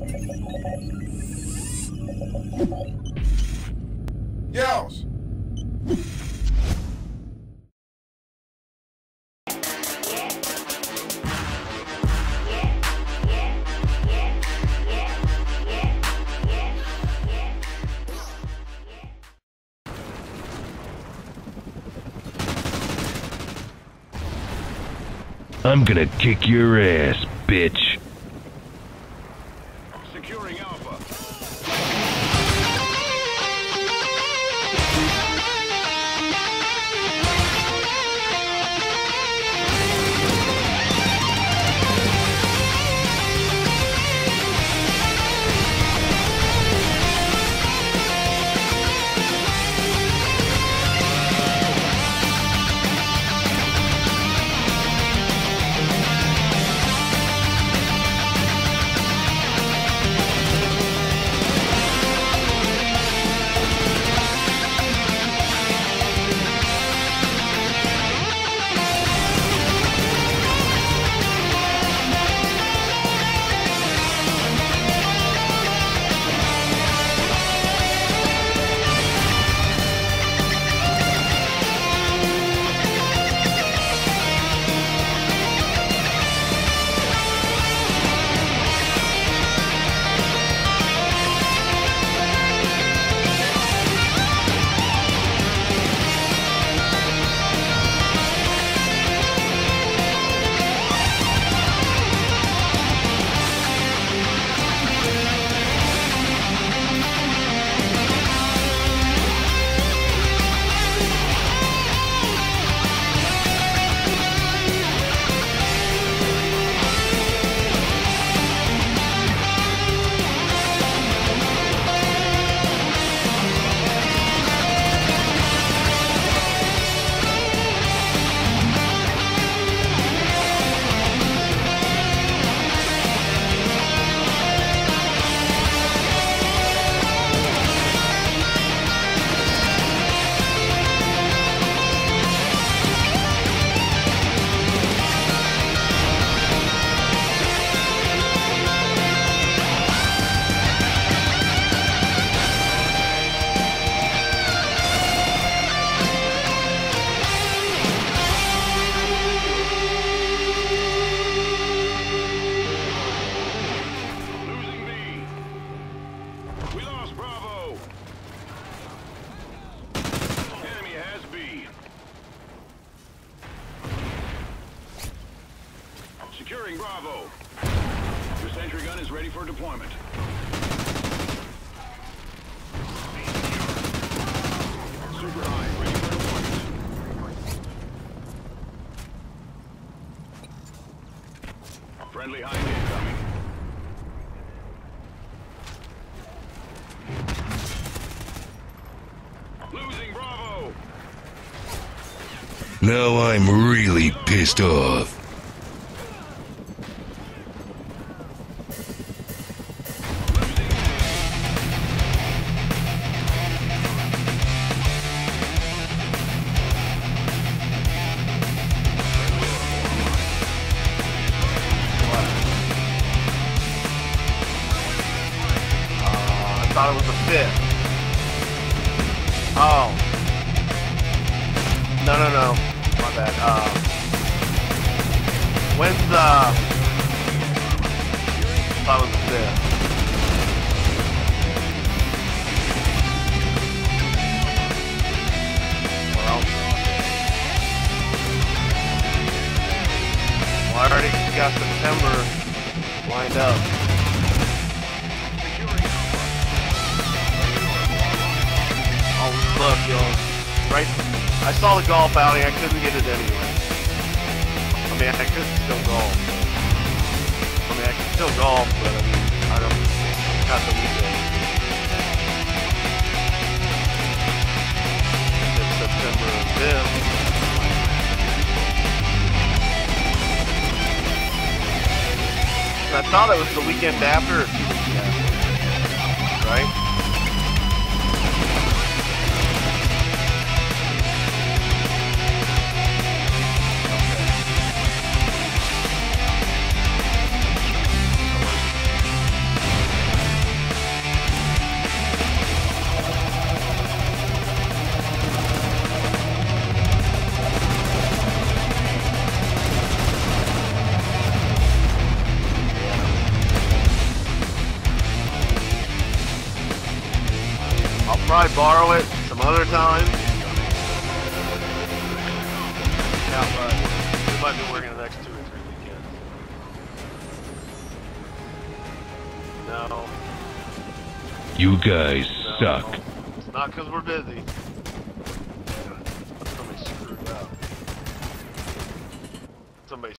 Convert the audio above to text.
Yells! I'm gonna kick your ass, bitch. Securing Alpha. Securing Bravo. Your sentry gun is ready for deployment. Super high, ready for deployment. Friendly high incoming. Losing Bravo. Now I'm really pissed off. I thought it was a fifth. Oh. No. My bad. When's I thought it was a fifth. Well, I already got September lined up. Look, yo, right? I saw the golf outing. I couldn't get it anyway. I mean, I could still golf. I mean, I can still golf, but I mean, I don't have the weekend. It's September 5th. I thought it was the weekend after or 2 weeks after, right? probably borrow it some other time. Yeah, but we might be working the next 2 or 3 weekends. No. You guys suck. It's not because we're busy.